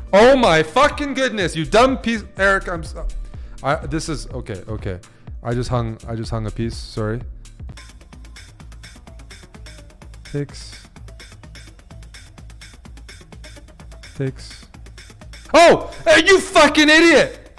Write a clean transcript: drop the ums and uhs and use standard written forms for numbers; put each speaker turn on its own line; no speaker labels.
Oh my fucking goodness, you dumb piece. Eric, I'm so, this is okay, okay. I just hung a piece, sorry. 6. Oh, hey, you fucking idiot.